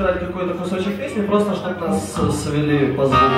сыграть какой-то кусочек песни, просто чтобы нас свели по звуку.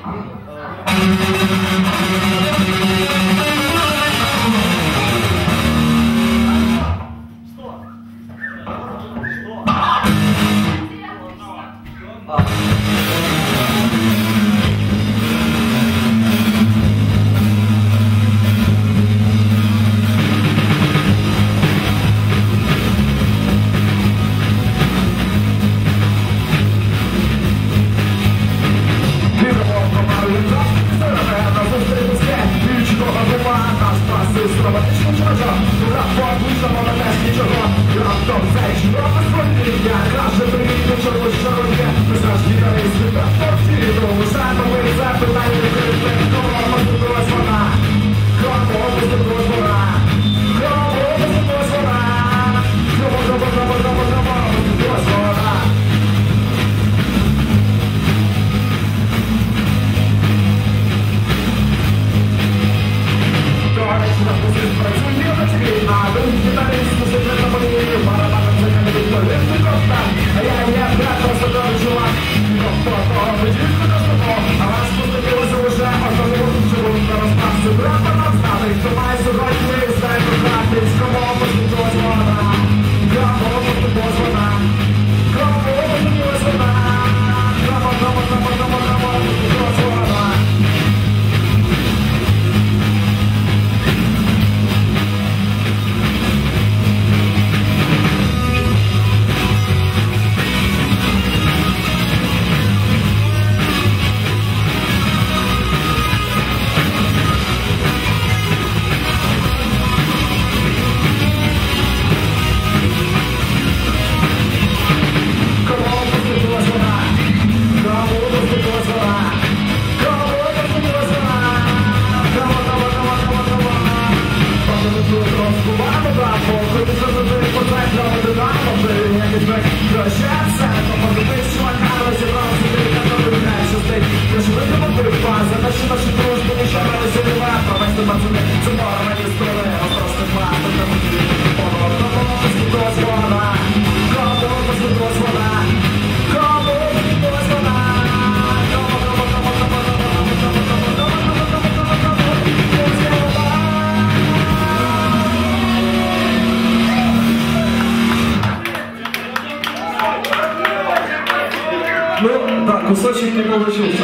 Ну, да, кусочек не получился.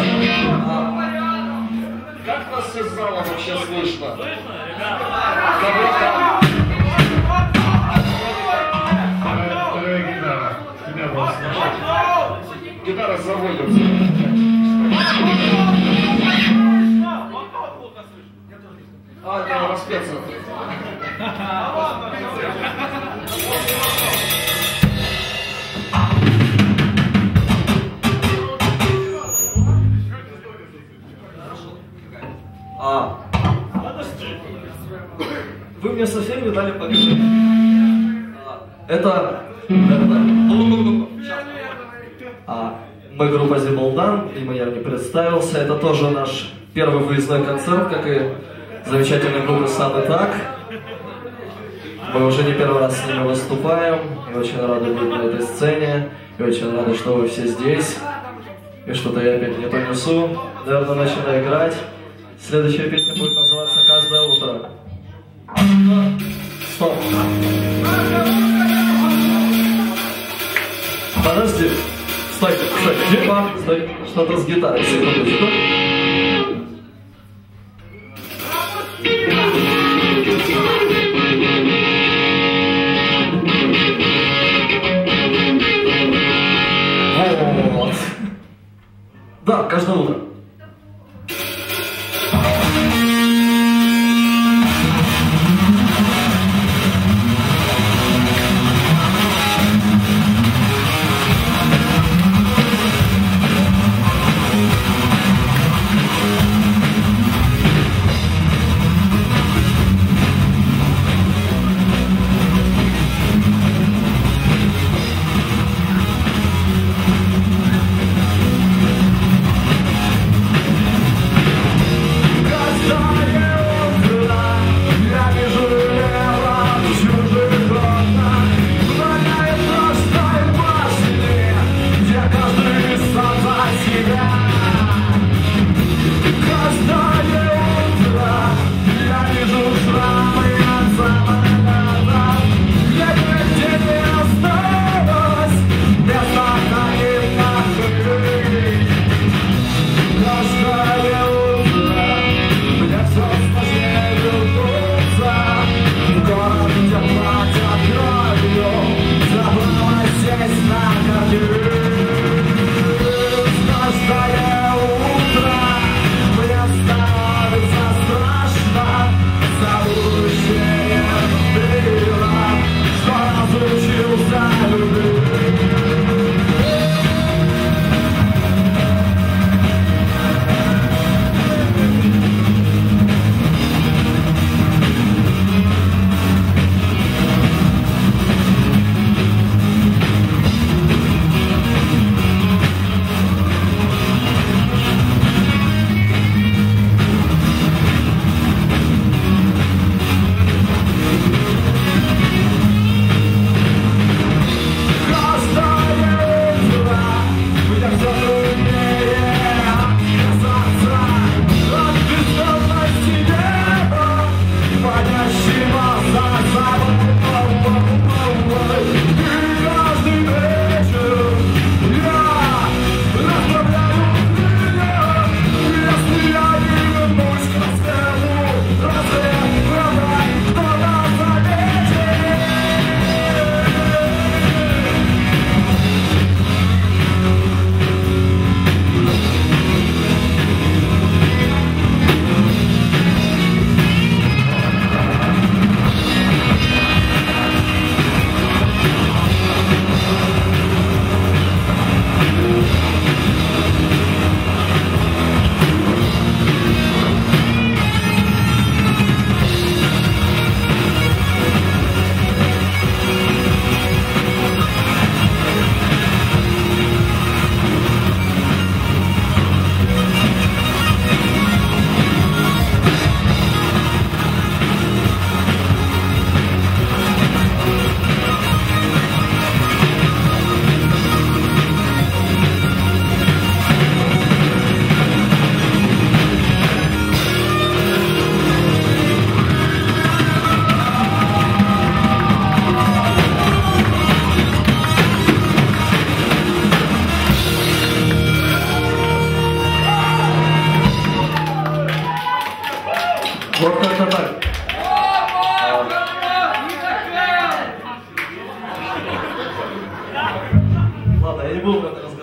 Как вас из зала вообще слышно? Слышно, ребята? Вторая гитара. Тебя было слышать. Гитара заводится. А, не, распеться. Вы мне совсем не дали поговорить. Это... Мы группа Зиболдан, и я не представился. Это тоже наш первый выездной концерт, как и замечательная группа Сам и Так. Мы уже не первый раз с ними выступаем, и очень рады быть на этой сцене, и очень рады, что вы все здесь, и что-то я опять не понесу. Наверное, начинаю играть. Следующая песня будет называться «Каждое утро». Стоп. Подожди. Стой, стой, типа, стой. Что-то с гитарой, секундочку. Вот. Да, каждое утро.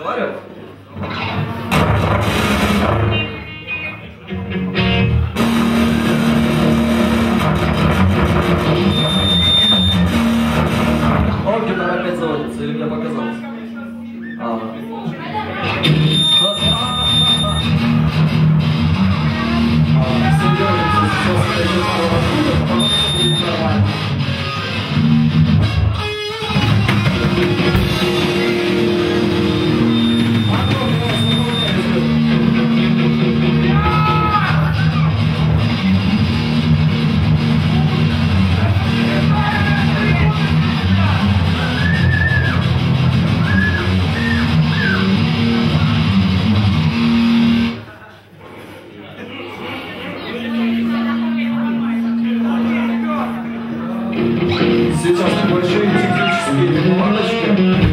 Разговаривать? О, гитара опять заводится, или мне показалось? Сейчас небольшие технические неполадочки.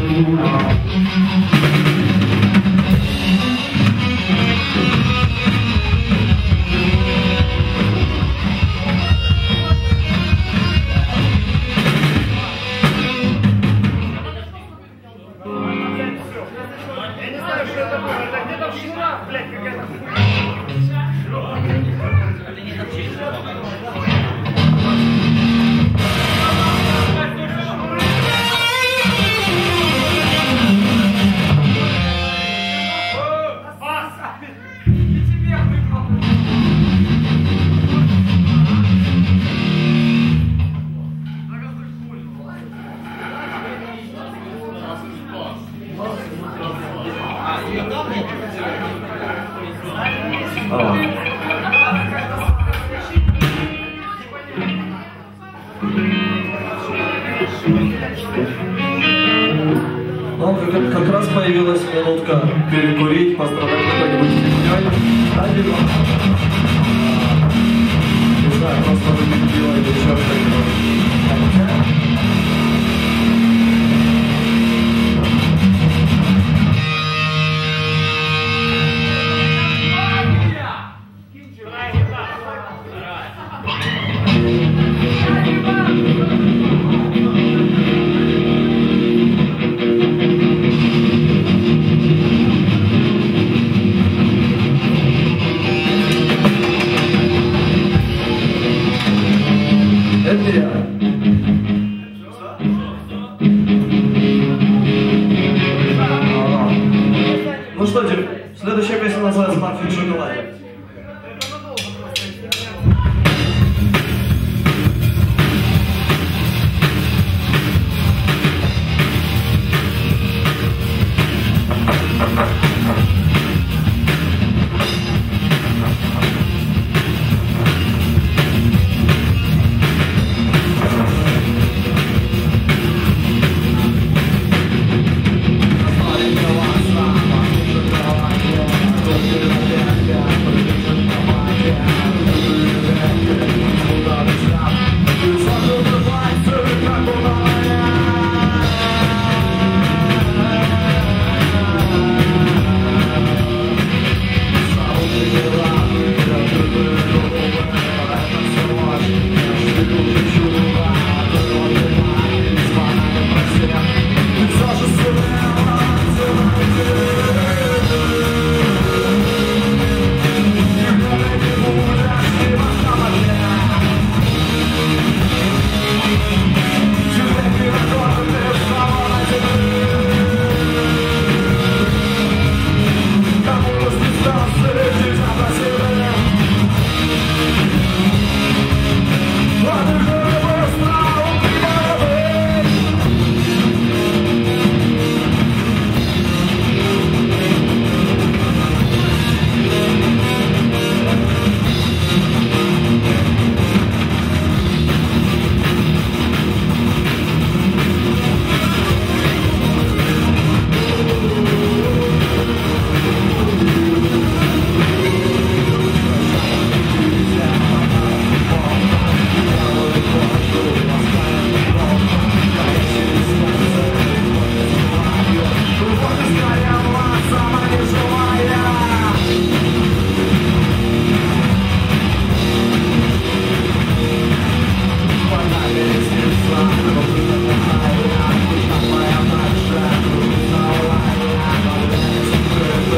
Я не знаю, что это было. Это где-то вчера, блядь, какая-то хуйня. Ну, как раз появилась минутка перекурить, пострадать какой-нибудь фигней. Не знаю, просто вы не делаете еще что-нибудь. Это я. Ну что, Дим, следующая песня называется «Мафия в шоколаде».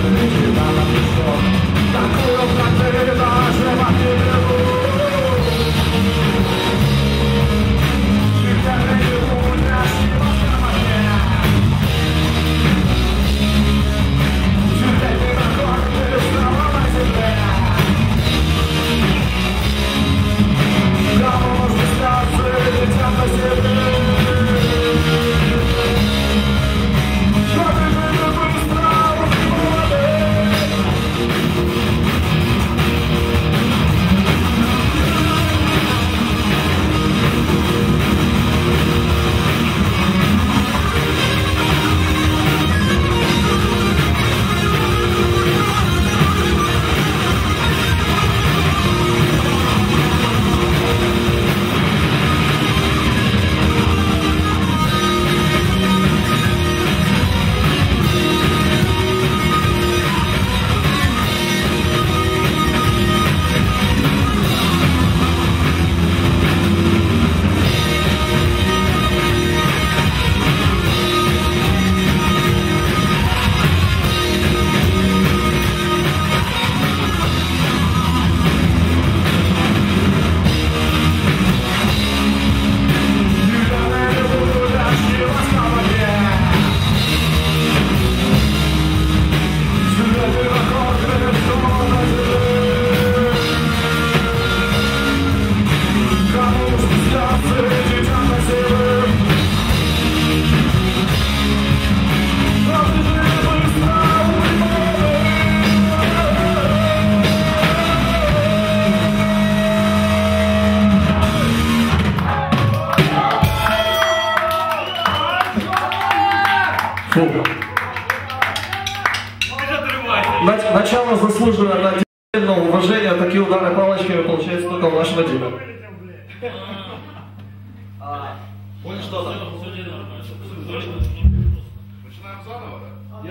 Начало заслуживает отдельного уважения. Такие удары палочками получается только у нашего Димы. Понял, что там? Начинаем заново, да?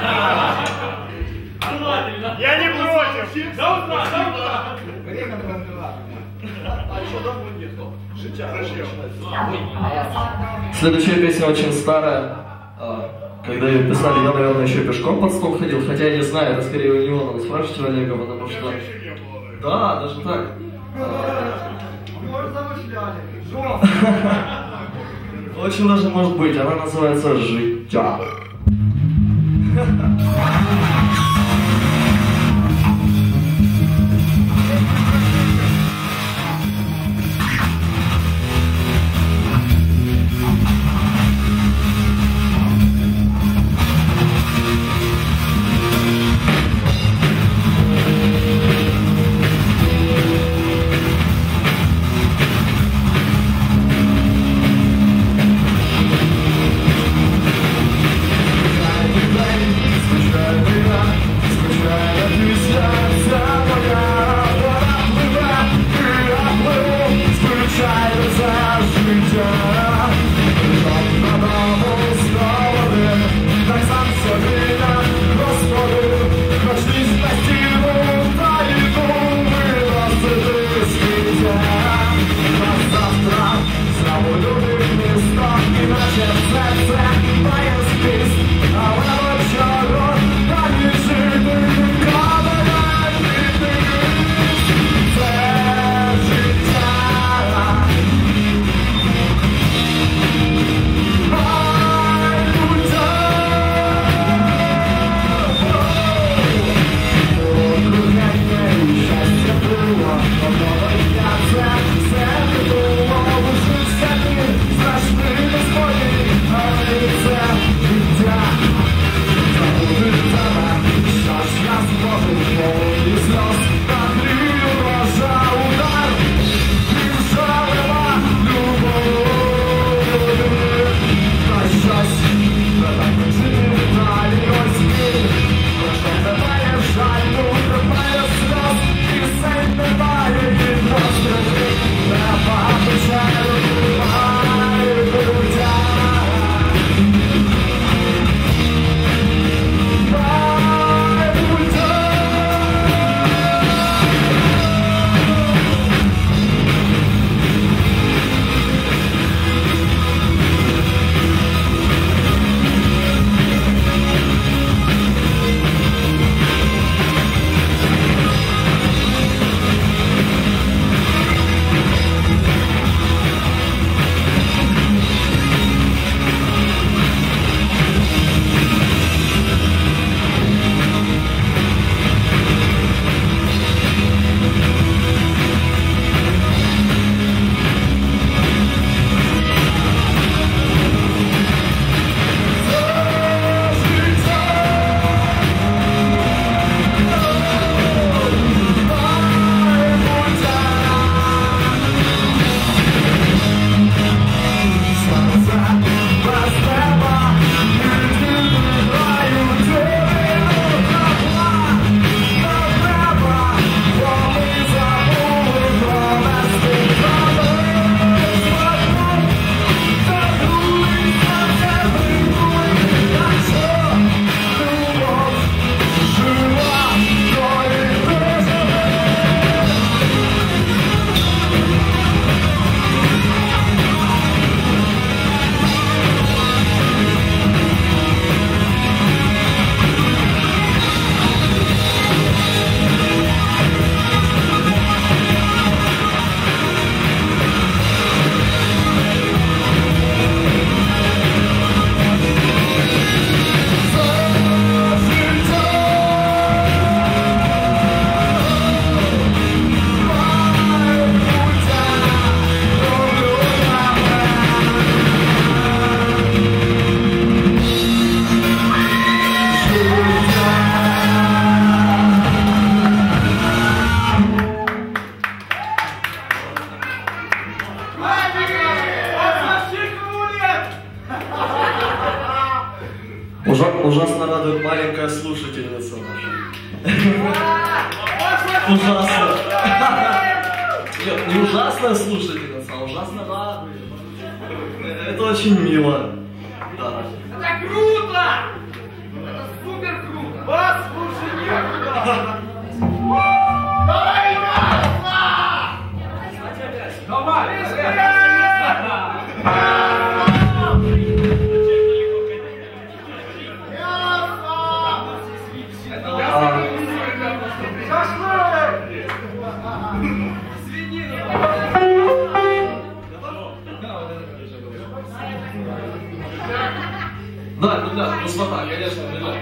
Я не против! Следующая песня очень старая. Когда ее писали, я, наверное, еще пешком под стол ходил, хотя я не знаю, это скорее у него надо спрашивать у Олега, потому что... Да, даже так. Очень даже может быть, она называется «Життя». слушательница наша. Ужасно. Нет, не ужасная слушательница, а ужасно радует. Это очень мило. Да. Это круто! Это супер круто! Вас лучше некуда! Давай, Ясно! Давай! Да, ну да, высота, конечно, ребят.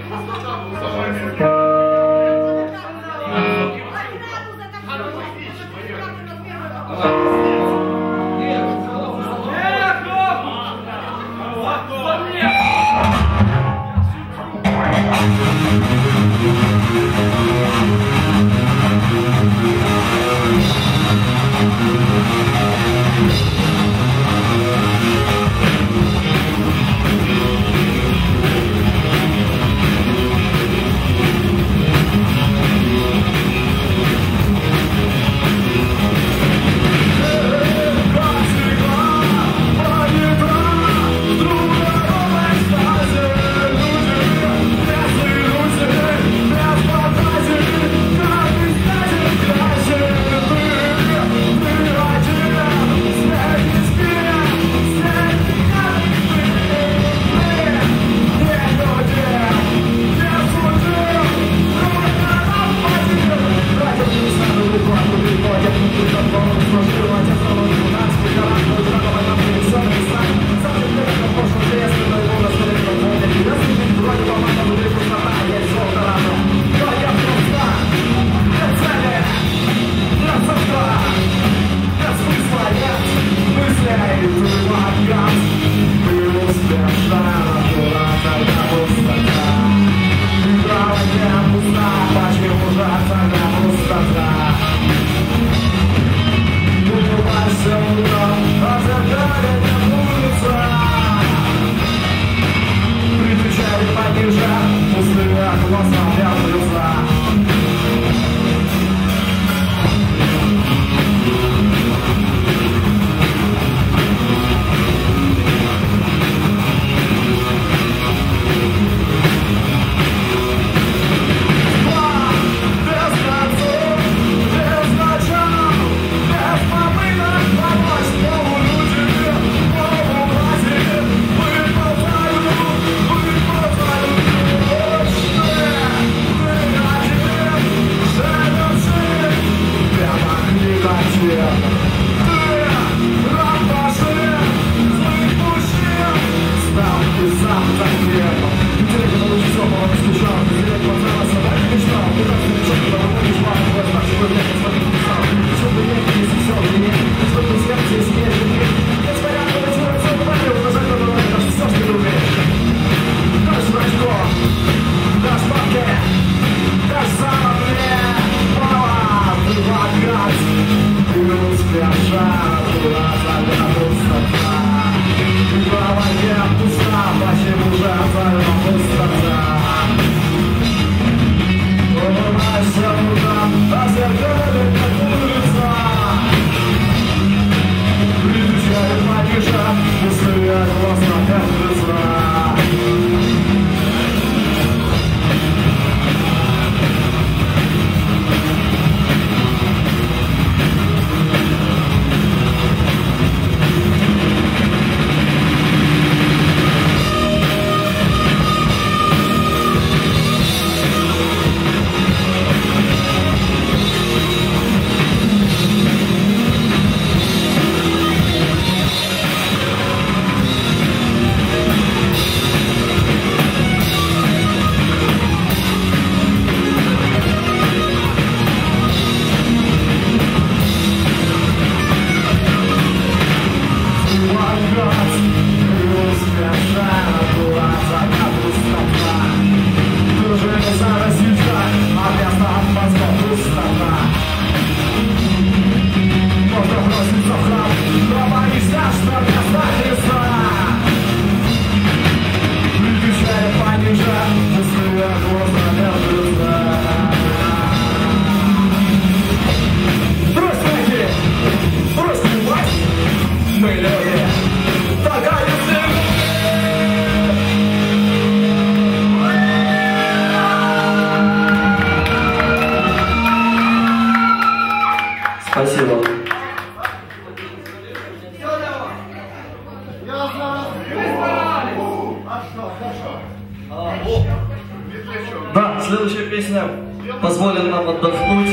следующая песня позволит нам отдохнуть.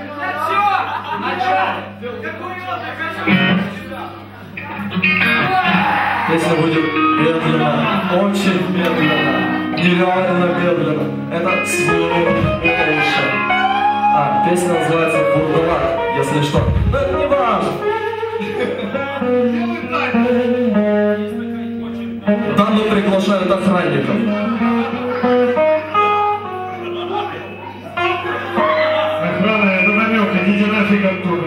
Песня будет медленно, очень медленно, нереально медленно. Это слушай. Песня называется «Бурдалак», если что. Но это не важно. Дамы приглашают охранников. Охрана, это намек, идите нафиг оттуда.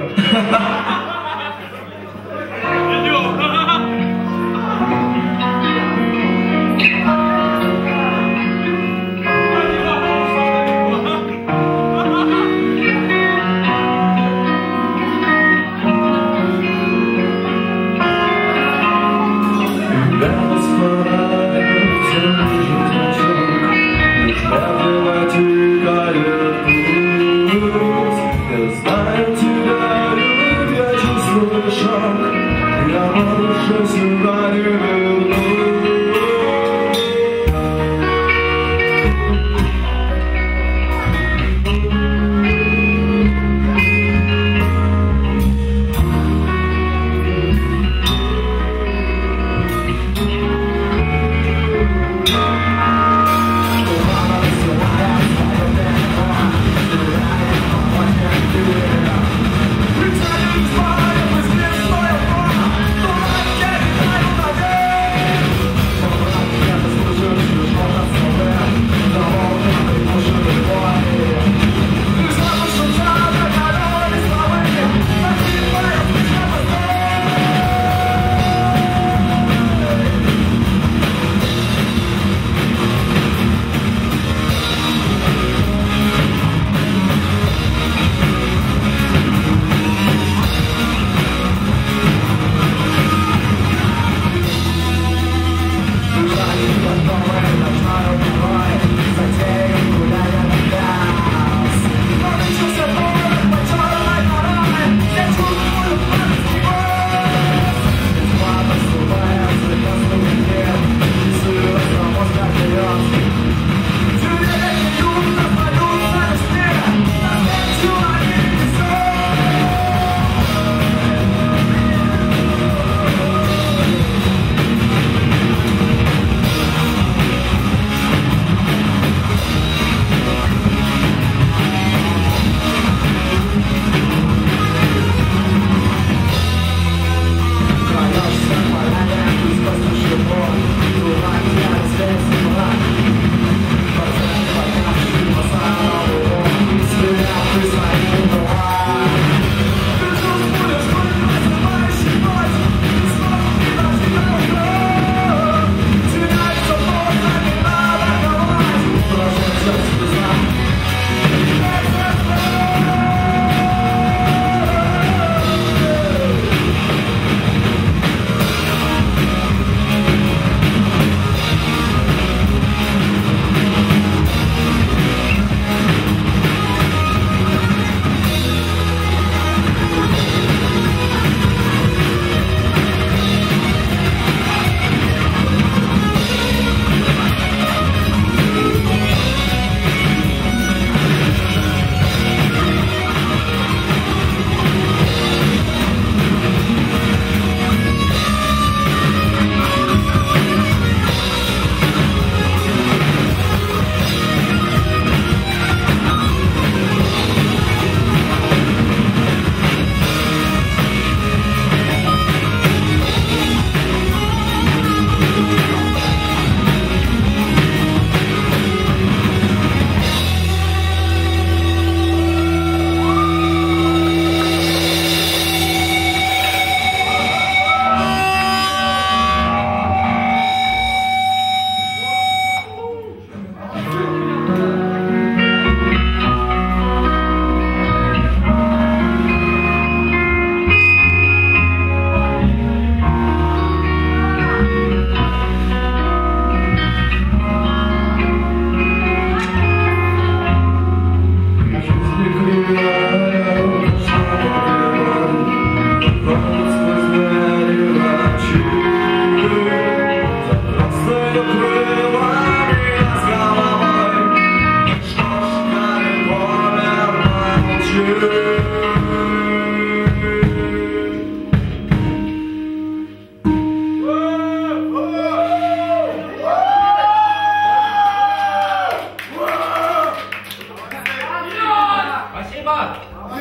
Ебать!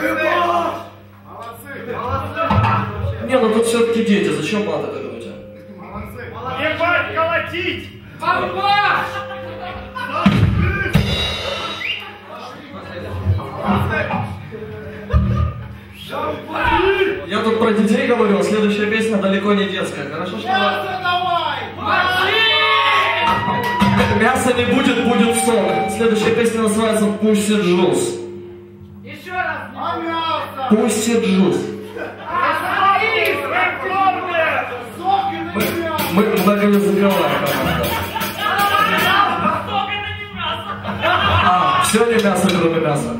Молодцы! Не, ну тут все-таки дети, зачем мат это говорить? Молодцы! Ебать, колотить! Бабаш! Я тут про детей говорил, следующая песня далеко не детская. Хорошо, что... Мясо не будет, будет сон. Следующая песня называется Pussy Juice. Еще раз! А мясо! Pussy Juice. Сок это не мясо! Мы многоязыковая команда. Все не мясо, кроме мяса.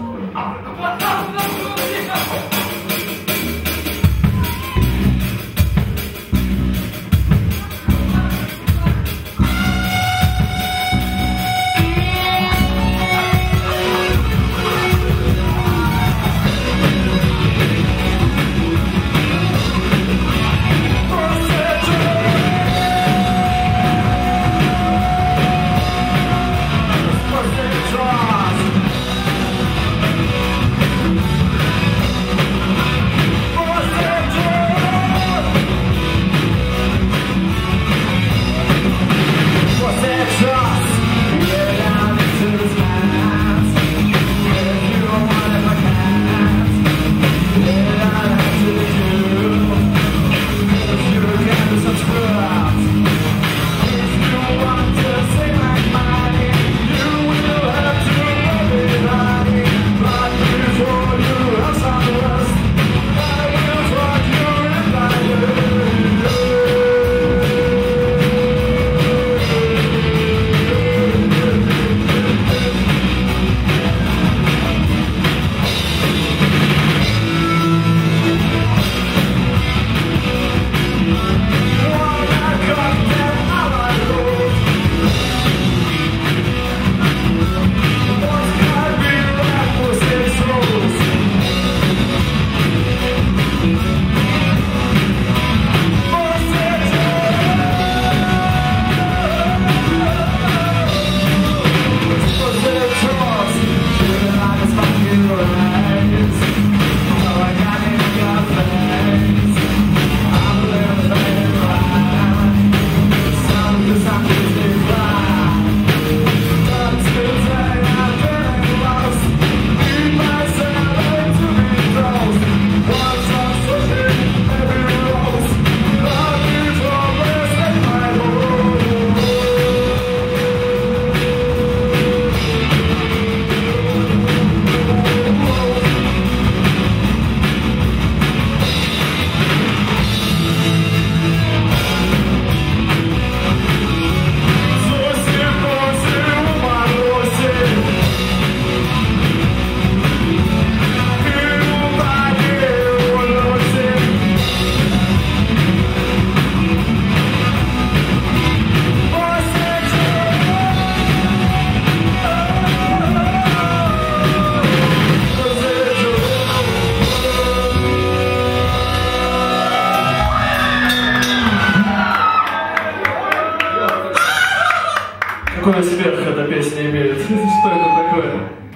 Какой успех эта песня имеет? Что это такое?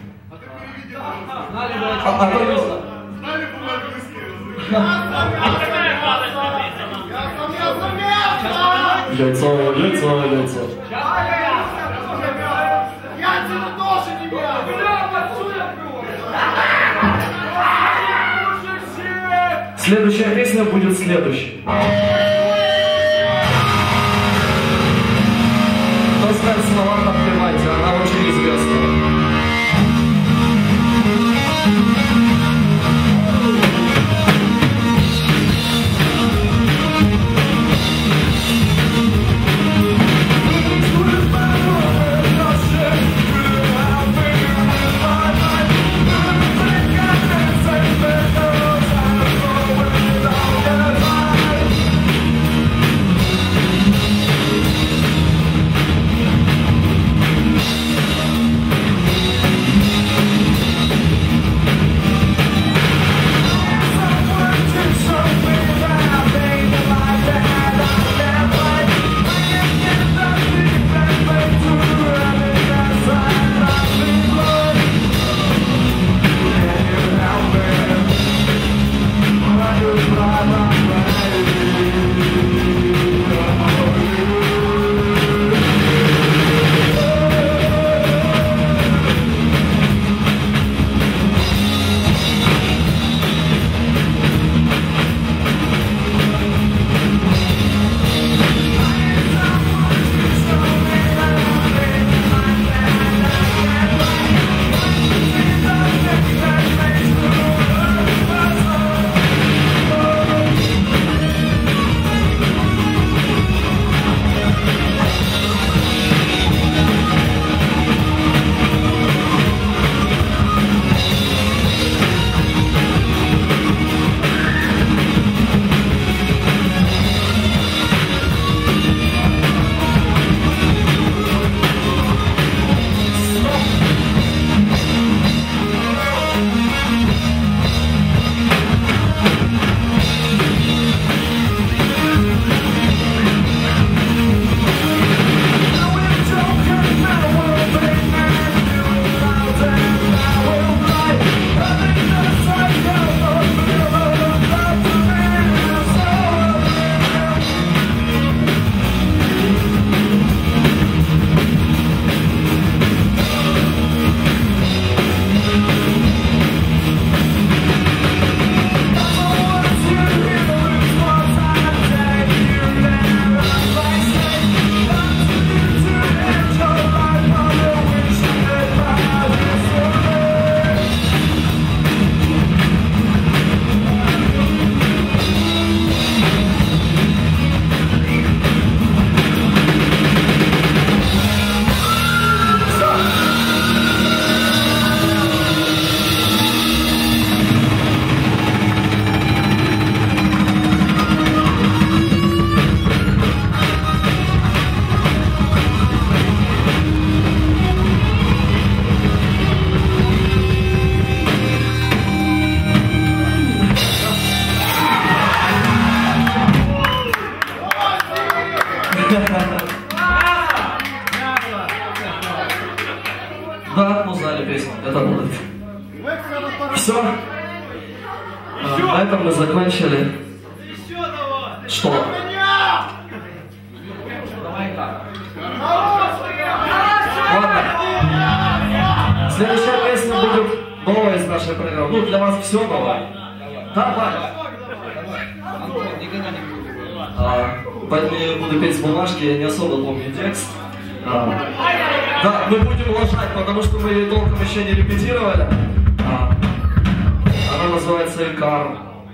Знали по-английски язык? Яйцо, яйцо, яйцо. Яйца тоже не мясо! Следующая песня будет следующей. Кто знает слова, подпевайте, она очень известна. оригинальную песню. Это будет. Все. На этом мы закончили. Что? Ладно. Следующая песня будет новая из нашей программы. Ну, для вас все новое. Давай. Поэтому я буду петь с бумажки, я не особо помню текст. Да, мы будем лажать, потому что мы ее толком еще не репетировали. Она называется «Икар».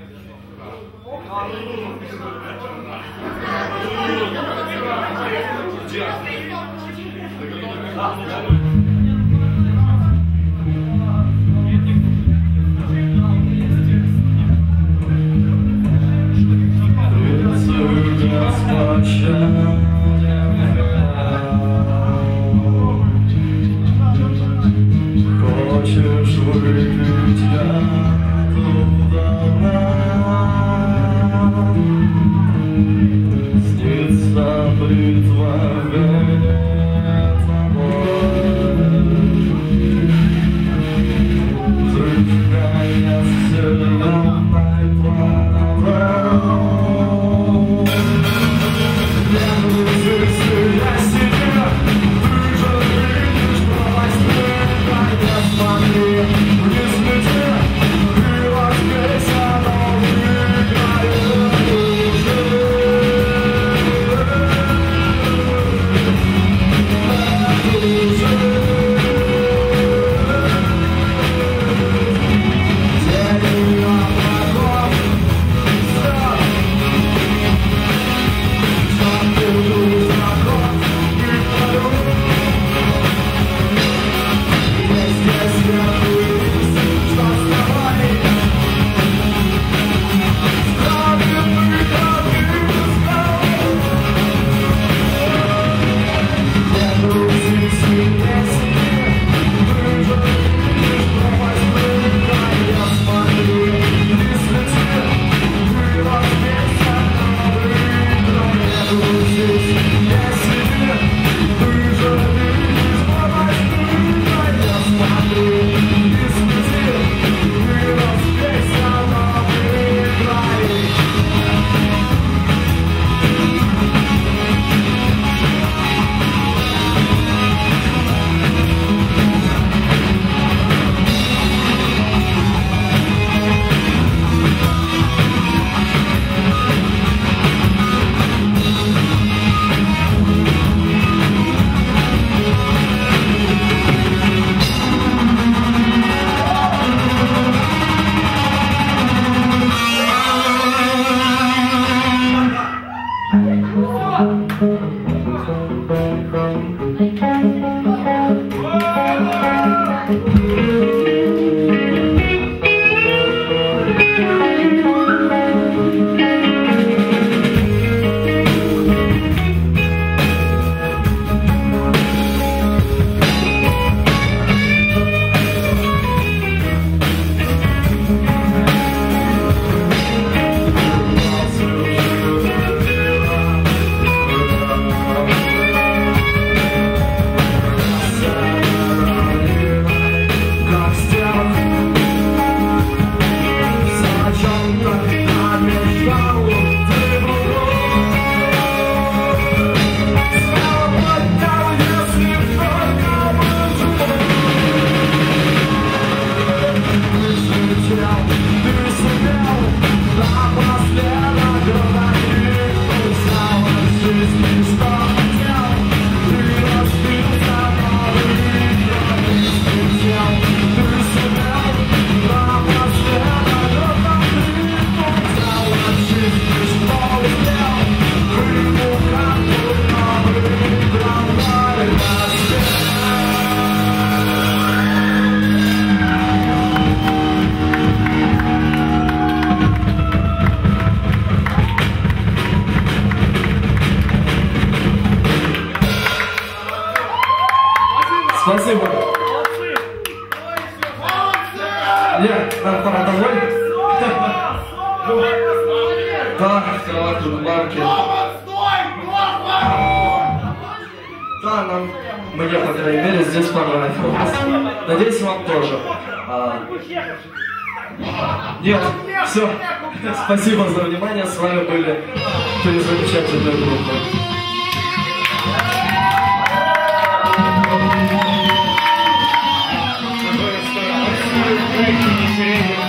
Хочешь выпить яду давно? Снится бритва взрывная вселенной плановой. Спасибо. Нет, нам пора домой. Да, кровать в банке. Да, нам Мне, по крайней мере, здесь понравилось. Надеюсь, вам тоже. Нет, все. Спасибо за внимание. С вами были замечательные группы.